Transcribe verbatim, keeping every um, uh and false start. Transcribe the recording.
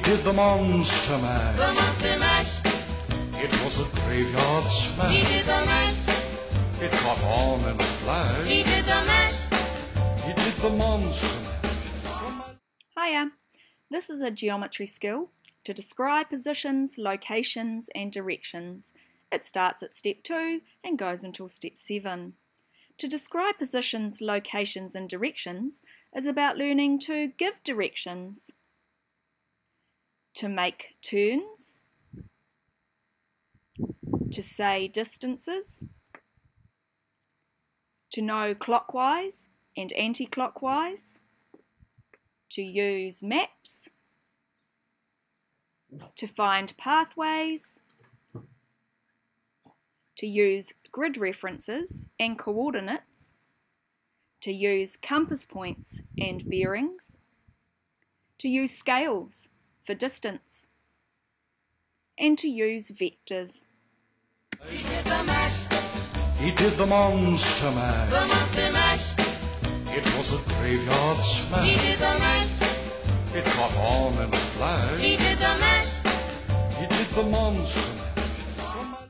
did the monster mash. The monster mash. It was a graveyard smash. He did the mash. It caught on in a flash. He did the mash. He did the monster mash. Hiya, this is a geometry skill to describe positions, locations and directions. It starts at step two and goes until step seven. To describe positions, locations and directions is about learning to give directions, to make turns, to say distances, to know clockwise and anti-clockwise, to use maps, to find pathways, to use grid references and coordinates, to use compass points and bearings, to use scales for distance, and to use vectors. He did the mash. He did the monster mash. The monster mash. It was a graveyard smash. He did the mash. It caught on in a flash. He did the mash. He did the monster